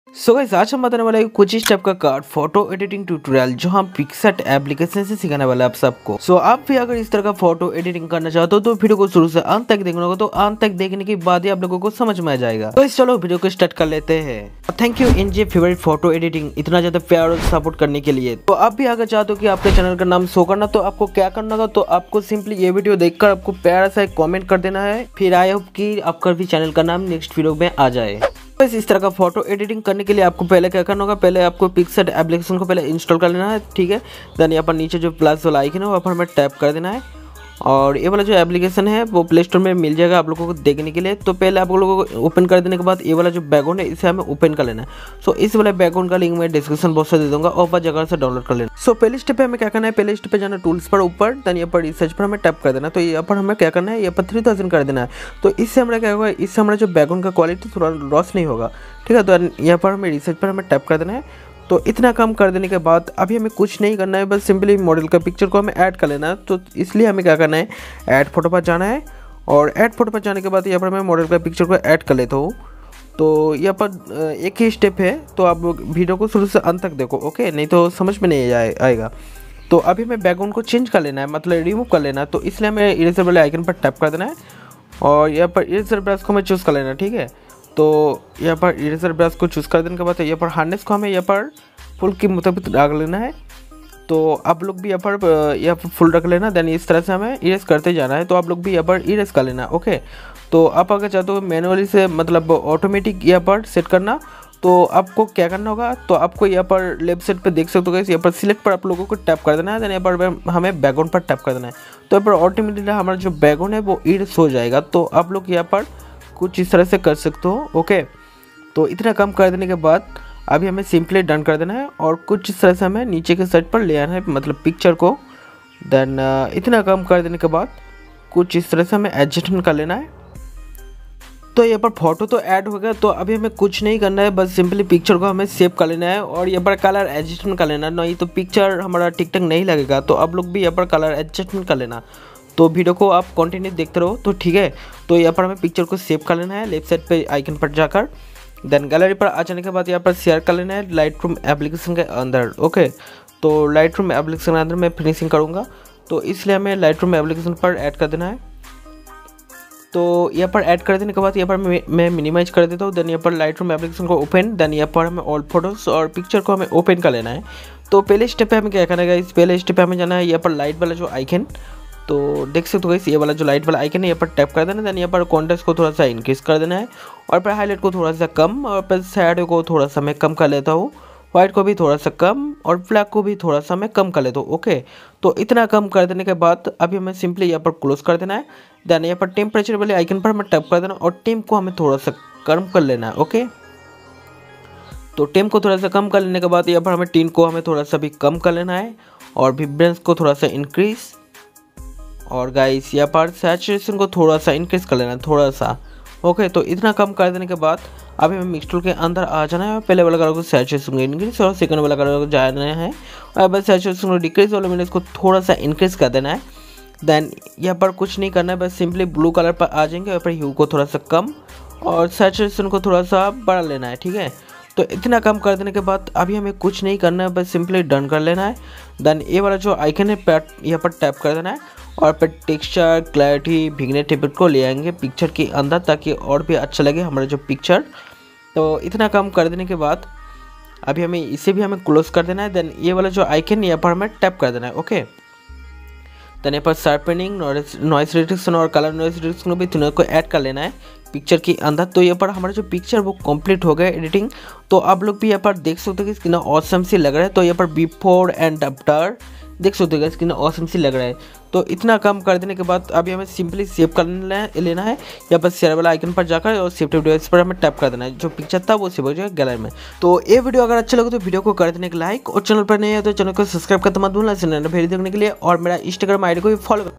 So guys आज हम बताने वाले हैं कुछ इस टाइप का कार्ड फोटो एडिटिंग ट्यूटोरियल जो हम पिक्सआर्ट एप्लीकेशन से सिखाने वाले हैं आप सबको। सो आप भी अगर इस तरह का फोटो एडिटिंग करना चाहते हो तो वीडियो को शुरू से अंत तक देखना होगा, तो अंत तक देखने के बाद ही आप लोगों को समझ में आ जाएगा। तो चलो वीडियो को स्टार्ट कर लेते हैं। थैंक यू एनजे फेवरेट फोटो एडिटिंग इतना ज्यादा प्यार और सपोर्ट करने के लिए। तो आप भी अगर चाहते हो कि आपके चैनल का नाम शो करना, तो आपको क्या करना होगा, तो आपको सिंपली ये वीडियो देखकर आपको प्यारा सा एक कॉमेंट कर देना है। फिर आई होप कि आपका भी चैनल का नाम नेक्स्ट वीडियो में आ जाए। इस तरह का फोटो एडिटिंग करने के लिए आपको पहले क्या करना होगा, पहले आपको पिक्सआर्ट एप्लीकेशन को पहले इंस्टॉल कर लेना है, ठीक है। देन यहाँ पर नीचे जो प्लस वाला आइकन है वहाँ पर हमें टैप कर देना है और ये वाला जो एप्लीकेशन है वो प्ले स्टोर में मिल जाएगा आप लोगों को देखने के लिए। तो पहले आप लोगों को ओपन कर देने के बाद ये वाला जो बैकग्राउंड है इसे हमें ओपन कर लेना है। सो इस वाले बैकग्राउंड का लिंक मैं डिस्क्रिप्शन बॉक्स में दे दूंगा और वह जगह से डाउनलोड कर लेना। सो पहले स्टेप पे हमें क्या करना है, पहले स्टेप पे जाना टूल्स पर ऊपर, देन यहाँ पर रिसर्च पर हमें टैप कर देना। तो यहाँ पर हमें क्या करना है, यहाँ पर 3000 कर देना है। तो इससे हमारा क्या होगा, इससे हमारा जो बैकग्राउंड का क्वालिटी थोड़ा लॉस नहीं होगा, ठीक है। तो यहाँ पर हमें रिसर्च पर हमें टैप कर देना है। तो इतना काम कर देने के बाद अभी हमें कुछ नहीं करना है, बस सिंपली मॉडल का पिक्चर को हमें ऐड कर लेना है। तो इसलिए हमें क्या करना है, ऐड फोटो पर जाना है और ऐड फोटो पर जाने के बाद यहाँ पर मैं मॉडल का पिक्चर को ऐड कर लेता हूँ। तो यहाँ पर एक ही स्टेप है, तो आप वीडियो को शुरू से अंत तक देखो, ओके, नहीं तो समझ में नहीं आएगा। तो अभी हमें बैकग्राउंड को चेंज कर लेना है, मतलब रिमूव कर लेना है। तो इसलिए हमें इरेजर वाले आइकन पर टैप कर देना है और यहाँ पर इरेजर ब्रश को हमें चूज़ कर लेना है, ठीक है। तो यहाँ पर इरेजर ब्रश को चूज़ कर देने के बाद यहाँ पर हार्डनेस को हमें यहाँ पर फुल के मुताबिक रख लेना है। तो आप लोग भी यहाँ पर फुल रख लेना। देन इस तरह से हमें इरेज करते जाना है। तो आप लोग भी यहाँ पर इरेज कर लेना, ओके। तो आप अगर चाहते हो मैनुअली से मतलब ऑटोमेटिक यहाँ पर सेट करना, तो आपको क्या करना होगा, तो आपको यहाँ पर लेफ्ट साइड पे देख सकते हो, यहाँ पर सिलेक्ट पर आप लोगों को टैप कर देना है। देन यहाँ पर हमें बैकग्राउंड पर टैप कर देना है। तो यहाँ पर ऑटोमेटिकली हमारा जो बैकग्राउंड है वो इरेज हो जाएगा। तो आप लोग यहाँ पर कुछ इस तरह से कर सकते हो, ओके। तो इतना काम कर देने के बाद अभी हमें सिंपली डन कर देना है और कुछ इस तरह से हमें नीचे के साइड पर ले आना है, मतलब पिक्चर को। देन इतना काम कर देने के बाद कुछ इस तरह से हमें एडजस्टमेंट कर लेना है। तो यहाँ पर फोटो तो ऐड हो गया, तो अभी हमें कुछ नहीं करना है, बस सिंपली पिक्चर को हमें सेव कर लेना है और यहाँ पर कलर एडजस्टमेंट कर लेना है, नहीं तो पिक्चर हमारा ठीक ठाक नहीं लगेगा। तो आप लोग भी यहाँ पर कलर एडजस्टमेंट कर लेना। तो वीडियो को आप कंटिन्यू देखते रहो, तो ठीक है। तो यहाँ पर हमें पिक्चर को सेव कर लेना है लेफ्ट साइड पे आइकन पर जाकर। देन गैलरी पर आ जाने के बाद यहाँ पर शेयर कर लेना है लाइटरूम एप्लीकेशन के अंदर, ओके। तो लाइटरूम एप्लीकेशन के अंदर मैं फिनिशिंग करूँगा, तो इसलिए हमें लाइटरूम एप्लीकेशन पर ऐड कर देना है। तो यहाँ पर ऐड कर देने के बाद यहाँ पर मैं मिनिमाइज कर देता हूँ। देन यहाँ पर लाइटरूम एप्लीकेशन को ओपन, देन यहाँ पर हमें ऑल फोटोज़ और पिक्चर को हमें ओपन कर लेना है। तो पहले स्टेप पे हमें क्या करना है, इस पहले स्टेप पे हमें जाना है यहाँ पर लाइट वाला जो आइकन, तो देख सकते हो ये वाला जो लाइट वाला आइकन है यहाँ पर टैप कर देना। देन यहाँ पर कॉन्ट्रास्ट को थोड़ा सा इंक्रीज कर देना है और फिर हाईलाइट को थोड़ा सा कम और फिर शैडो को थोड़ा सा मैं कम कर लेता हूँ, वाइट को भी थोड़ा सा कम और ब्लैक को भी थोड़ा सा मैं कम कर लेता हूँ, ओके। तो इतना कम कर देने के बाद अभी हमें सिंपली यहाँ पर क्लोज कर देना है। देन यहाँ पर टेम्परेचर वाले आइकन पर हमें टैप कर देना और टेम को हमें थोड़ा सा कम कर लेना है, ओके। तो टेम को थोड़ा सा कम कर लेने के बाद यहाँ पर हमें टीन को हमें थोड़ा सा भी कम कर लेना है और विब्रेंस को थोड़ा सा इंक्रीज, और गाइस यहाँ पर सैचुरेशन को थोड़ा सा इंक्रीज कर लेना है, थोड़ा सा, ओके। तो इतना कम कर देने के बाद अभी हमें मिक्स टूल के अंदर आ जाना है। पहले वाला कलर को सैचुरेशन को इंक्रीज और सेकंड वाला कलर को जाना है और बस सैचुरेशन को डिक्रीज और लुमिनस को थोड़ा सा इंक्रीज कर देना है। देन यहाँ पर कुछ नहीं करना है, बस सिंपली ब्लू कलर पर आ जाएंगे और फिर ह्यू को थोड़ा सा कम और सैचुरेशन को थोड़ा सा बढ़ा लेना है, ठीक है। तो इतना कम कर देने के बाद अभी हमें कुछ नहीं करना है, बस सिंपली डन कर लेना है। देन ये वाला जो आइकन है यहाँ पर टैप कर देना है और फिर टेक्सचर क्लैरिटी विग्नेट इफेक्ट को ले आएंगे पिक्चर के अंदर ताकि और भी अच्छा लगे हमारा जो पिक्चर। तो इतना काम कर देने के बाद अभी हमें इसे भी हमें क्लोज कर देना है। देन ये वाला जो आइकन यहाँ पर हमें टैप कर देना है, ओके। देन यहाँ पर शार्पनिंग, नॉइस रिडक्शन और कलर नॉइस रिडक्शन को भी तीनों को ऐड कर लेना है पिक्चर के अंदर। तो यहाँ पर हमारा जो पिक्चर वो कंप्लीट हो गया एडिटिंग। तो आप लोग भी यहाँ पर देख सकते हो कि कितना ऑसम सी लग रहा है। तो यहाँ पर बिफोर एंड आफ्टर देख सकते हो कितना ऑसम सी लग रहा है। तो इतना काम कर देने के बाद अभी हमें सिंपली सेव कर लेना है। यहाँ पर शेयर वाला आइकन पर जाकर और सेव डिवाइस पर हमें टैप कर देना है, जो पिक्चर था वो सेव हो जाएगा गैलरी में। तो ये वीडियो अगर अच्छा लगे तो वीडियो को कर देने के लाइक और चैनल पर नहीं है तो चैनल को सब्सक्राइब करते मत भूलना भेज देखने के लिए और मेरा इंस्टाग्राम आईडी को भी फॉलो